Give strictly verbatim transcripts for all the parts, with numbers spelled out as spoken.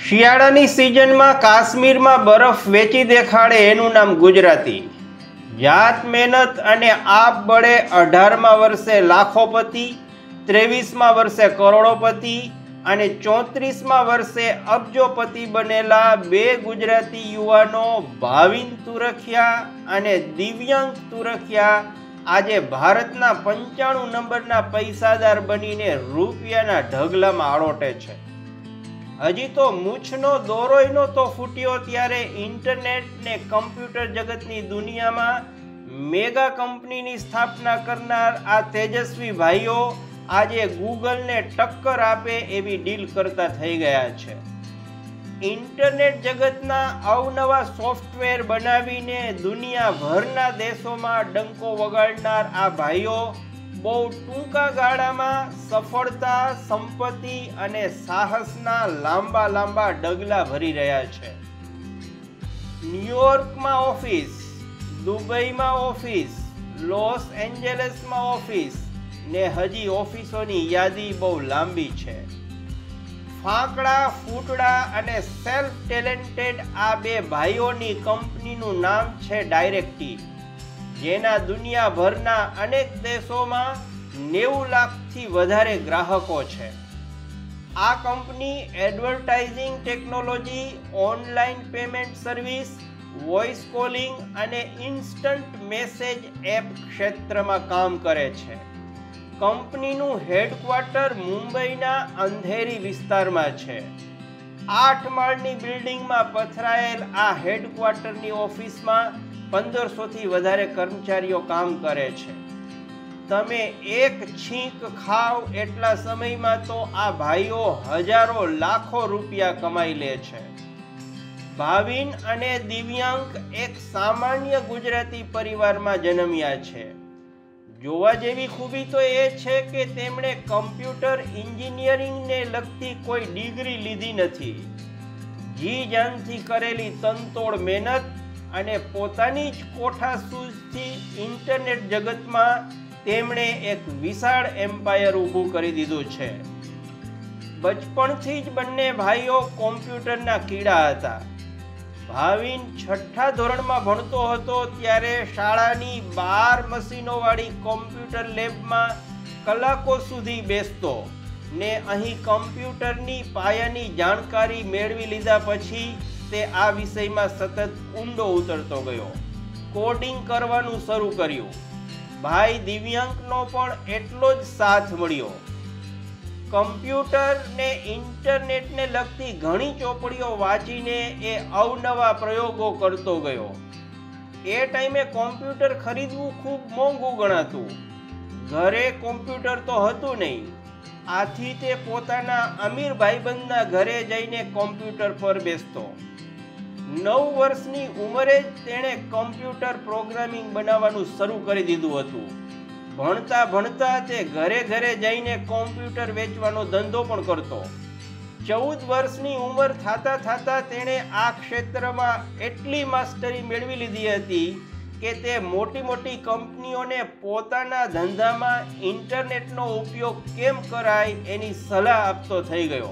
શિયાળાની સિઝનમાં કાશ્મીરમાં બરફ વેચી દેખાડે એનું નામ ગુજરાતી. જાત મહેનત અને આપ બળે અઢારમાં વર્ષે લાખોપતિ, ત્રેવીસમાં વર્ષે કરોડોપતિ અને ચોત્રીસમાં વર્ષે અબજોપતિ બનેલા બે ગુજરાતી યુવાનો ભાવિન તુરખિયા અને દિવ્યાંક તુરખિયા આજે ભારતના પંચાણું નંબરના પૈસાદાર બનીને રૂપિયાના ઢગલામાં આળોટે છે. હજી તો મૂછનો દોરોય નહોતો ફૂટ્યો ત્યારે ઇન્ટરનેટ ને કમ્પ્યુટર જગતની દુનિયામાં મેગા કંપનીની સ્થાપના કરનાર આ તેજસ્વી ભાઈઓ આજે ગૂગલને ટક્કર આપે એવી ડીલ કરતા થઈ ગયા છે. ઇન્ટરનેટ જગતના અવનવા સોફ્ટવેર બનાવીને દુનિયાભરના દેશોમાં ડંકો વગાડનાર આ ભાઈઓ બહુ ટૂંકા ગાળામાં સફળતા, સંપત્તિ અને સાહસના લાંબા લાંબા ડગલા ભરી રહ્યા છે. ન્યુયોર્કમાં ઓફિસ, દુબઈમાં ઓફિસ, લોસ એન્જલસમાં ઓફિસ ને હજી ઓફિસોની યાદી બહુ લાંબી છે. ફાંકડા, ફૂટડા અને સેલ્ફ ટેલેન્ટેડ આ બે ભાઈઓની કંપનીનું નામ છે ડાયરેક્ટી, જેના દુનિયાભરના અનેક દેશોમાં નેવું લાખથી વધારે ગ્રાહકો છે. આ company advertising technology, online payment service, voice calling અને ઇન્સ્ટન્ટ મેસેજ એપ ક્ષેત્રમાં કામ કરે છે. કંપનીનું હેડક્વાર્ટર મુંબઈના અંધેરી વિસ્તારમાં છે. આઠ માળની બિલ્ડિંગમાં પથરાયેલ આ હેડક્વાર્ટરની ઓફિસમાં પંદરસોથી વધારે કર્મચારીઓ કામ કરે છે. તમે એક છીંક ખાવ એટલા સમયમાં તો આ ભાઈઓ હજારો લાખો રૂપિયા કમાઈ લે છે. ભાવિન અને દિવ્યાંક એક સામાન્ય ગુજરાતી પરિવારમાં જન્મ્યા છે. જોવા જેવી ખૂબી તો એ છે કે તેમણે કમ્પ્યુટર એન્જિનિયરિંગને લગતી કોઈ ડિગ્રી લીધી નથી. જી જાનથી કરેલી તનતોડ મહેનત અને પોતાની જ કોઠાસૂઝથી ઇન્ટરનેટ જગતમાં તેમણે એક વિશાળ એમ્પાયર ઊભું કરી દીધું છે. બચપણથી જ બંને ભાઈઓ કોમ્પ્યુટરના કીડા હતા. ભાવિન છઠ્ઠા ધોરણમાં ભણતો હતો ત્યારે શાળાની બાર મશીનોવાળી કોમ્પ્યુટર લેબમાં કલાકો સુધી બેસતો ને અહીં કમ્પ્યુટરની પાયાની જાણકારી મેળવી લીધા પછી તે આ વિષયમાં સતત ઊંડો ઉતરતો ગયો. કોડિંગ કરવાનું શરૂ કર્યું. ભાઈ દિવ્યાંકનો પણ એટલો જ સાથ મળ્યો. કમ્પ્યુટર ને ઇન્ટરનેટને લગતી ઘણી ચોપડીઓ વાંચીને એ અવનવા પ્રયોગો કરતો ગયો. એ ટાઈમે કોમ્પ્યુટર ખરીદવું ખૂબ મોંઘું ગણાતું. ઘરે કોમ્પ્યુટર તો હતું નહીં. આથી તે પોતાના અમીર ભાઈબંધના ઘરે જઈને કોમ્પ્યુટર પર બેસતો. નવ વર્ષની ઉંમરે જ તેણે કમ્પ્યુટર પ્રોગ્રામિંગ બનાવવાનું શરૂ કરી દીધું હતું. ભણતા ભણતા તે ઘરે ઘરે જઈને કોમ્પ્યુટર વેચવાનો ધંધો પણ કરતો. ચૌદ વર્ષની ઉંમર થતા થતા તેણે આ ક્ષેત્રમાં એટલી માસ્ટરી મેળવી લીધી હતી કે તે મોટી મોટી કંપનીઓને પોતાના ધંધામાં ઇન્ટરનેટનો ઉપયોગ કેમ કરાય એની સલાહ આપતો થઈ ગયો.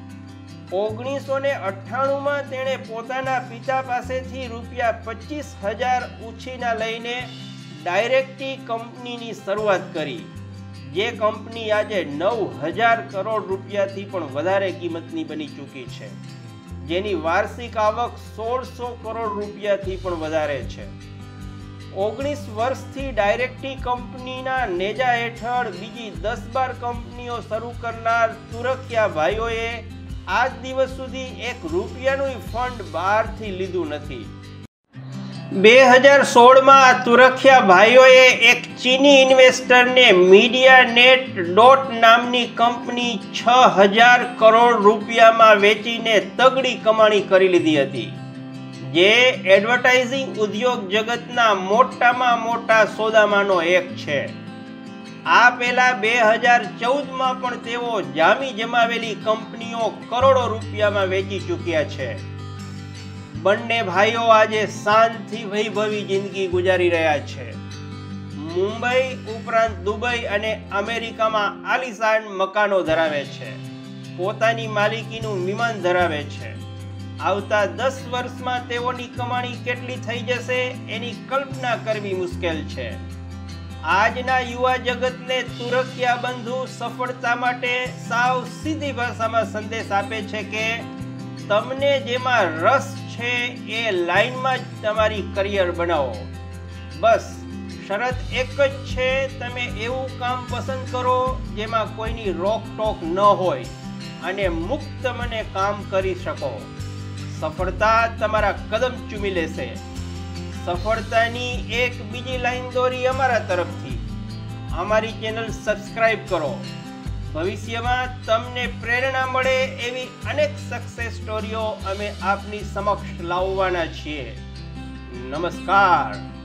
ઓગણીસો ને અઠ્ઠાણુંમાં તેણે પોતાના પિતા પાસેથી રૂપિયા પચીસ હજાર ઉછીના લઈને ડાયરેક્ટી કંપનીની શરૂઆત કરી, જે કંપની આજે નવ હજાર કરોડ રૂપિયાથી પણ વધારે કિંમતની બની ચૂકી છે, જેની વાર્ષિક આવક સોળસો કરોડ રૂપિયાથી પણ વધારે છે. ઓગણીસ વર્ષથી ડાયરેક્ટી કંપનીના નેજા હેઠળ બીજી દસ બાર કંપનીઓ શરૂ કરનાર તુરખિયા ભાઈઓએ આજ દિવસ સુધી એક રૂપિયાનું ફંડ બહારથી લીધું નથી. બે હજાર સોળમાં આ તુરખિયા ભાઈઓએ એક ચીની ઇન્વેસ્ટરને મીડિયા નેટ ડોટ નામની કંપની છ હજાર કરોડ રૂપિયામાં વેચીને તગડી કમાણી કરી લીધી હતી, જે એડવર્ટાઇઝિંગ ઉદ્યોગ જગતના મોટામાં મોટા સોદામાંનો એક છે. આ પહેલા બે હજાર ચૌદમાં પણ તેઓ જામી જમાવેલી કંપનીઓ કરોડો રૂપિયામાં વેચી ચૂક્યા છે. બંને ભાઈઓ આજે શાંતિથી વૈભવી જિંદગી ગુજારી રહ્યા છે. મુંબઈ ઉપરાંત દુબઈ અને અમેરિકામાં આલીશાન મકાનો ધરાવે છે. પોતાની માલિકીનું વિમાન ધરાવે છે. આવતા દસ વર્ષમાં તેઓની કમાણી કેટલી થઈ જશે એની કલ્પના કરવી મુશ્કેલ છે. આજના યુવા જગતને તુરખિયા બંધુ સફળતા માટે સાવ સીધી ભાષામાં સંદેશ આપે છે કે તમને જેમાં રસ છે એ લાઈનમાં જ તમારી કરિયર બનાવો. બસ શરત એક જ છે, તમે એવું કામ પસંદ કરો જેમાં કોઈની રોકટોક ન હોય અને મુક્ત મને કામ કરી શકો. સફળતા તમારા કદમ ચૂમી લેશે. સફળતાની એક બીજી લાઈન દોરી અમારા તરફથી. અમારી ચેનલ સબસ્ક્રાઇબ કરો. ભવિષ્યમાં તમને પ્રેરણા મળે એવી અનેક સક્સેસ સ્ટોરીઓ અમે આપની સમક્ષ લાવવાના છીએ. નમસ્કાર.